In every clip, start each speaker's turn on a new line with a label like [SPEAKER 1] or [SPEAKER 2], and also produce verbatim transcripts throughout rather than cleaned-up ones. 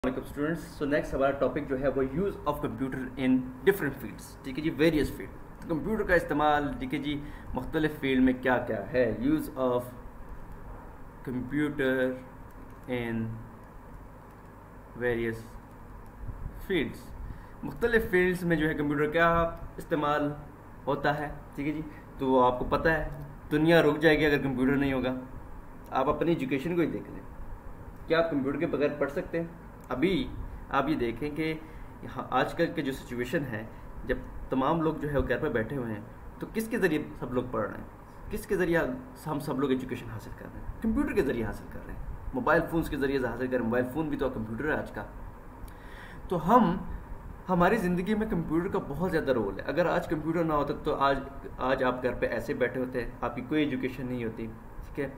[SPEAKER 1] वालेकुम students. So next हमारा topic जो है वो use of computer in different fields. ठीक है जी, वेरियस फील्ड। तो कंप्यूटर का इस्तेमाल, ठीक है जी, मुख्तलिफ फील्ड में क्या क्या है। Use of computer in various fields, मुख्तलिफ फील्ड्स में जो है कंप्यूटर क्या इस्तेमाल होता है। ठीक है जी, तो आपको पता है दुनिया रुक जाएगी अगर कंप्यूटर नहीं होगा। आप अपनी एजुकेशन को ही देख लें, क्या आप कंप्यूटर के बगैर पढ़ सकते हैं? अभी आप ये देखें कि यहाँ आजकल के जो सिचुएशन है, जब तमाम लोग जो है वो घर पर बैठे हुए हैं, तो किसके ज़रिए सब लोग पढ़ रहे हैं? किसके ज़रिए हम सब लोग एजुकेशन हासिल कर रहे हैं? कंप्यूटर के ज़रिए हासिल कर रहे हैं, मोबाइल फ़ोन्स के ज़रिए हासिल कर रहे हैं। मोबाइल फ़ोन भी तो कंप्यूटर है आज का। तो हम हमारी ज़िंदगी में कंप्यूटर का बहुत ज़्यादा रोल है। अगर आज कंप्यूटर ना होता तो आज आज आप घर पे ऐसे बैठे होते हैं, आपकी कोई एजुकेशन नहीं होती। ठीक है,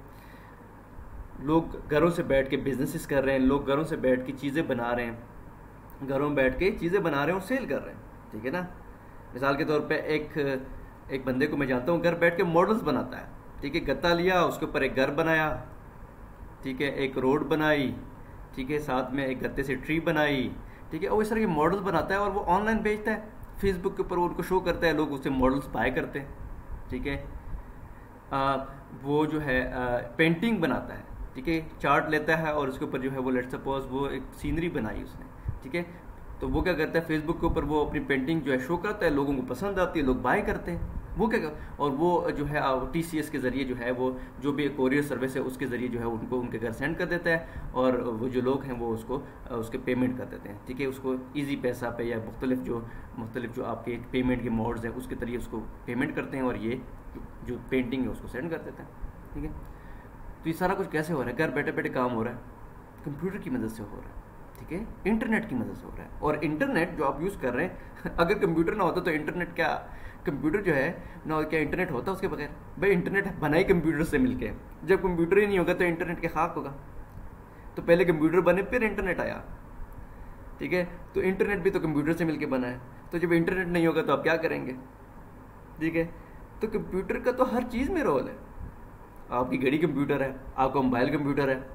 [SPEAKER 1] लोग घरों से बैठ के बिजनेसेस कर रहे हैं, लोग घरों से बैठ के चीज़ें बना रहे हैं, घरों में बैठ के चीज़ें बना रहे हैं और सेल कर रहे हैं। ठीक है ना, मिसाल के तौर पे एक एक बंदे को मैं जानता हूँ, घर बैठ के मॉडल्स बनाता है। ठीक है, गत्ता लिया, उसके ऊपर एक घर बनाया, ठीक है, एक रोड बनाई, ठीक है, साथ में एक गत्ते से ट्री बनाई। ठीक है, और इस तरह के मॉडल्स बनाता है और वो ऑनलाइन बेचता है, फेसबुक के ऊपर वो उनको शो करता है, लोग उससे मॉडल्स बाय करते हैं। ठीक है, आ, वो जो है आ, पेंटिंग बनाता है। ठीक है, चार्ट लेता है और उसके ऊपर जो है वो लेट्स सपोज वो एक सीनरी बनाई उसने। ठीक है, तो वो क्या करता है, फेसबुक के ऊपर वो अपनी पेंटिंग जो है शो करता है, लोगों को पसंद आती है, लोग बाय करते हैं। वो क्या कर, और वो जो है टी सी एस के ज़रिए जो है वो जो भी कोरियर सर्विस है उसके ज़रिए जो है उनको उनके घर सेंड कर देता है, और वो जो लोग हैं वो उसको उसके पेमेंट कर देते हैं। ठीक है, उसको ईजी पैसा पे या मुख्तलिफ जो मुख्तलिफ जो आपके पेमेंट के मोड्स हैं उसके ज़रिए उसको पेमेंट करते हैं, और ये जो पेंटिंग है उसको सेंड कर देते हैं। ठीक है, तो ये सारा कुछ कैसे हो रहा है? घर बैठे बैठे काम हो रहा है, कंप्यूटर की मदद से हो रहा है। ठीक है, इंटरनेट की मदद से हो रहा है। और इंटरनेट जो आप यूज़ कर रहे हैं अगर कंप्यूटर ना होता तो इंटरनेट क्या, कंप्यूटर जो है ना, क्या इंटरनेट होता उसके बगैर? भाई इंटरनेट बना ही कंप्यूटर से मिलके। जब कंप्यूटर ही नहीं होगा तो इंटरनेट के खाक होगा। तो पहले कंप्यूटर बने फिर इंटरनेट आया। ठीक है, तो इंटरनेट भी तो कंप्यूटर से मिलके बना है। तो जब इंटरनेट नहीं होगा तो आप क्या करेंगे? ठीक है, तो कंप्यूटर का तो हर चीज़ में रोल है। आपकी घड़ी कंप्यूटर है, आपका मोबाइल कंप्यूटर है,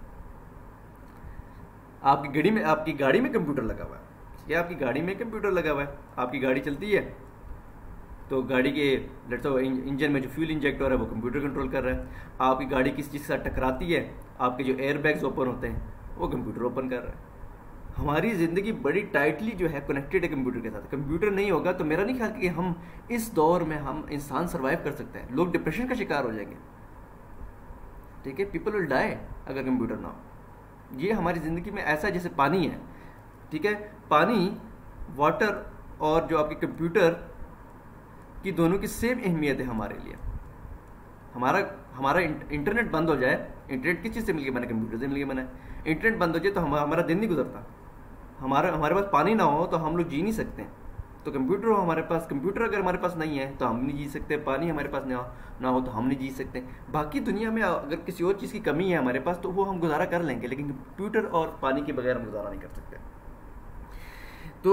[SPEAKER 1] आपकी घड़ी में आपकी गाड़ी में कंप्यूटर लगा हुआ है। ठीक है, आपकी गाड़ी में कंप्यूटर लगा हुआ है। आपकी गाड़ी चलती है तो गाड़ी के लेट्स सो इंजन में जो फ्यूल इंजेक्ट हो रहा है वो कंप्यूटर कंट्रोल कर रहा है। आपकी गाड़ी किस चीज़ के साथ टकराती है, आपके जो एयर बैग्स ओपन होते हैं वो कंप्यूटर ओपन कर रहा है। हमारी ज़िंदगी बड़ी टाइटली जो है कनेक्टेड है कंप्यूटर के साथ। कंप्यूटर नहीं होगा तो मेरा नहीं ख्याल कि हम इस दौर में हम इंसान सर्वाइव कर सकते हैं। लोग डिप्रेशन का शिकार हो जाएंगे। ठीक है, पीपल विल डाई अगर कंप्यूटर ना हो। ये हमारी ज़िंदगी में ऐसा है जैसे पानी है। ठीक है, पानी, वाटर और जो आपके कंप्यूटर की दोनों की सेम अहमियत है हमारे लिए। हमारा हमारा इंटरनेट बंद हो जाए, इंटरनेट किस चीज़ से मिलकर बना? कंप्यूटर से मिलकर बना है। इंटरनेट बंद हो जाए तो हम हमारा दिन नहीं गुजरता। हमारा हमारे पास पानी ना हो तो हम लोग जी नहीं सकते। तो कंप्यूटर हो हमारे पास, कंप्यूटर अगर हमारे पास नहीं है तो हम नहीं जी सकते। पानी हमारे पास ना ना हो तो हम नहीं जी सकते। बाकी दुनिया में अगर किसी और चीज़ की कमी है हमारे पास तो वो हम गुजारा कर लेंगे, लेकिन कंप्यूटर और पानी के बगैर हम गुजारा नहीं कर सकते। तो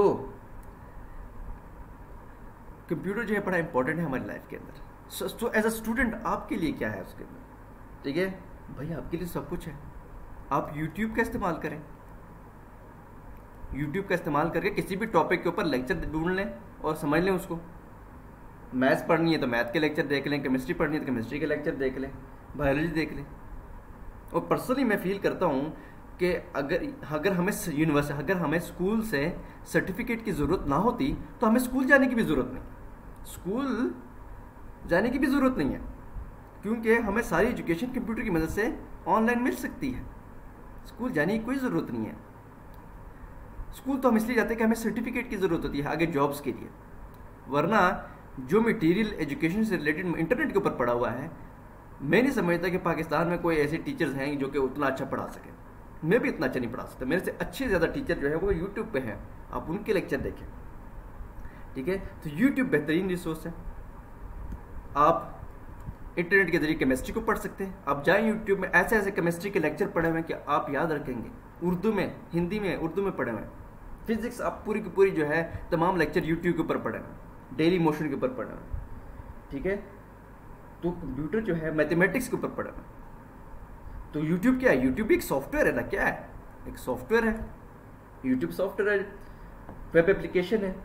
[SPEAKER 1] कंप्यूटर जो है बड़ा इंपॉर्टेंट है हमारी लाइफ के अंदर। सो एज अ स्टूडेंट आपके लिए क्या है उसके अंदर? ठीक है भाई, आपके लिए सब कुछ है। आप यूट्यूब का इस्तेमाल करें, यूट्यूब का इस्तेमाल करके किसी भी टॉपिक के ऊपर लेक्चर ढूंढ लें और समझ लें उसको। मैथ्स पढ़नी है तो मैथ के लेक्चर देख लें, केमिस्ट्री पढ़नी है तो केमिस्ट्री के लेक्चर देख लें, बायोलॉजी देख लें। और पर्सनली मैं फील करता हूँ कि अगर अगर हमें यूनिवर्सिटी अगर हमें स्कूल से सर्टिफिकेट की ज़रूरत ना होती तो हमें स्कूल जाने की भी ज़रूरत नहीं स्कूल जाने की भी ज़रूरत नहीं है, क्योंकि हमें सारी एजुकेशन कंप्यूटर की मदद से ऑनलाइन मिल सकती है। स्कूल जाने की कोई ज़रूरत नहीं है। स्कूल तो हम इसलिए जाते हैं कि हमें सर्टिफिकेट की ज़रूरत होती है आगे जॉब्स के लिए, वरना जो मटेरियल एजुकेशन से रिलेटेड इंटरनेट के ऊपर पड़ा हुआ है, मैं नहीं समझता कि पाकिस्तान में कोई ऐसे टीचर्स हैं जो कि उतना अच्छा पढ़ा सके। मैं भी इतना अच्छा नहीं पढ़ा सकता। मेरे से अच्छे ज़्यादा टीचर जो है वो यूट्यूब पे हैं, आप उनके लेक्चर देखें। ठीक है, तो यूट्यूब बेहतरीन रिसोर्स है। आप इंटरनेट के जरिए केमिस्ट्री को पढ़ सकते हैं। आप जाएं यूट्यूब में, ऐसे ऐसे केमिस्ट्री के लेक्चर पढ़े हुए हैं कि आप याद रखेंगे। उर्दू में, हिंदी में, उर्दू में पढ़े हुए हैं। फिजिक्स आप पूरी की पूरी जो है तमाम लेक्चर यूट्यूब के ऊपर पढ़े हुए हैं, डेली मोशन के ऊपर पढ़े हुए हैं। ठीक है, तो कंप्यूटर जो है मैथमेटिक्स के ऊपर पढ़े हुए हैं। तो यूट्यूब क्या है? यूट्यूब एक सॉफ्टवेयर है ना, क्या है? एक सॉफ्टवेयर है। यूट्यूब सॉफ्टवेयर है, वेब एप्लीकेशन है।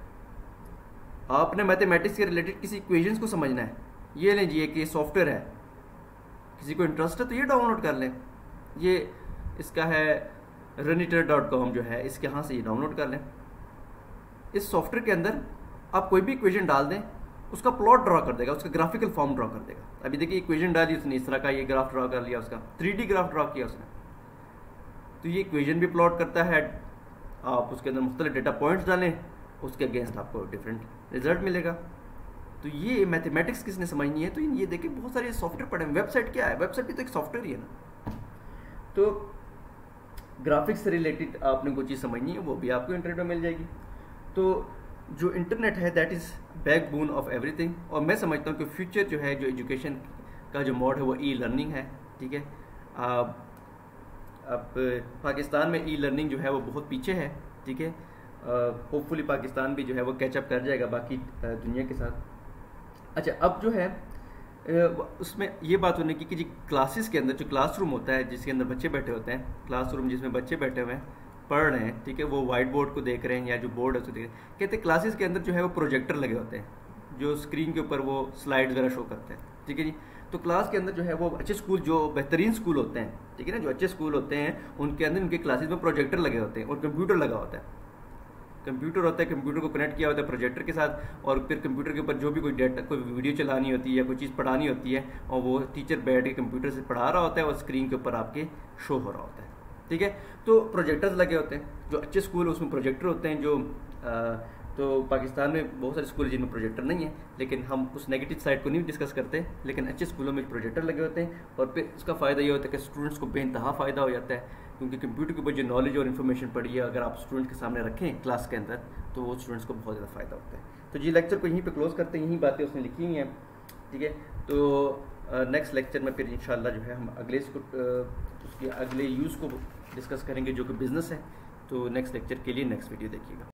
[SPEAKER 1] आपने मैथमेटिक्स के रिलेटेड किसी इक्वेशंस को समझना है, ये लें जी, कि सॉफ्टवेयर है, किसी को इंटरेस्ट है तो ये डाउनलोड कर लें। ये इसका है रनिटर डॉट कॉम जो है, इसके यहाँ से ये डाउनलोड कर लें। इस सॉफ्टवेयर के अंदर आप कोई भी इक्वेशन डाल दें, उसका प्लॉट ड्रॉ कर देगा, उसका ग्राफिकल फॉर्म ड्रॉ कर देगा। अभी देखिए इक्वेशन डाली उसने, इस तरह का ये ग्राफ ड्रॉ कर लिया, उसका थ्री डी ग्राफ ड्रॉ किया उसने। तो ये इक्वेशन भी प्लॉट करता है। आप उसके अंदर मुख्तलिफ डेटा पॉइंट्स डालें, उसके अगेंस्ट आपको डिफरेंट रिजल्ट मिलेगा। तो ये मैथमेटिक्स किसने समझनी है, तो ये देखिए बहुत सारे सॉफ्टवेयर पड़े हैं। वेबसाइट क्या है, वेबसाइट भी तो एक सॉफ्टवेयर ही है ना। तो ग्राफिक्स से रिलेटेड आपने कोई चीज़ समझनी है, वो भी आपको इंटरनेट में मिल जाएगी। तो जो इंटरनेट है that is backbone of everything. और मैं समझता हूँ कि फ्यूचर जो है, जो एजुकेशन का जो मोड है वो ई लर्निंग है, ठीक है। अब अब पाकिस्तान में ई लर्निंग जो है वो बहुत पीछे है, ठीक है। होपफुली पाकिस्तान भी जो है वो कैचअप कर जाएगा बाकी दुनिया के साथ। अच्छा, अब जो है उसमें ये बात होने की कि जी क्लासेस के अंदर जो क्लासरूम होता है, जिसके अंदर बच्चे बैठे होते हैं, क्लासरूम जिसमें बच्चे बैठे हुए हैं, पढ़ रहे हैं, ठीक है, वो वाइट बोर्ड को देख रहे हैं या जो बोर्ड है उसको देख रहे हैं। कहते हैं क्लासेस के अंदर जो है वो प्रोजेक्टर लगे होते हैं, जो स्क्रीन के ऊपर वो स्लाइड वगैरह शो करते हैं, ठीक है जी। तो क्लास के अंदर जो है वो अच्छे स्कूल, जो बेहतरीन स्कूल होते हैं, ठीक है ना, जो अच्छे स्कूल होते हैं, उनके अंदर उनके क्लासेस में प्रोजेक्टर लगे होते हैं और कंप्यूटर लगा होता है। कंप्यूटर होता है, कंप्यूटर को कनेक्ट किया होता है प्रोजेक्टर के साथ, और फिर कंप्यूटर के ऊपर जो भी कोई डेटा, कोई वीडियो चलानी होती है या कोई चीज़ पढ़ानी होती है, और वो टीचर बैठ के कंप्यूटर से पढ़ा रहा होता है और स्क्रीन के ऊपर आपके शो हो रहा होता है, ठीक है। तो प्रोजेक्टर्स लगे होते हैं, जो अच्छे स्कूल है उसमें प्रोजेक्टर होते हैं। जो आ, तो पाकिस्तान में बहुत सारे स्कूल हैं जिनमें प्रोजेक्टर नहीं है, लेकिन हम उस नेगेटिव साइड को नहीं डिस्कस करते। लेकिन अच्छे स्कूलों में प्रोजेक्टर लगे होते हैं, और फिर उसका फ़ायदा ये होता है कि स्टूडेंट्स को बेइंतहा फ़ायदा हो जाता है, क्योंकि कंप्यूटर के ऊपर जो नॉलेज और इन्फॉर्मेशन पड़ी है, अगर आप स्टूडेंट के सामने रखें क्लास के अंदर, तो वो स्टूडेंट्स को बहुत ज़्यादा फ़ायदा होता है। तो जी लेक्चर को यहीं पे क्लोज करते हैं, यही बातें उसने लिखी हुई हैं, ठीक है। तो नेक्स्ट लेक्चर में फिर इंशाल्लाह जो है हम अगले इसको उसके अगले यूज़ को डिस्कस करेंगे, जो कि बिज़नेस है। तो नेक्स्ट लेक्चर के लिए नेक्स्ट वीडियो देखिएगा।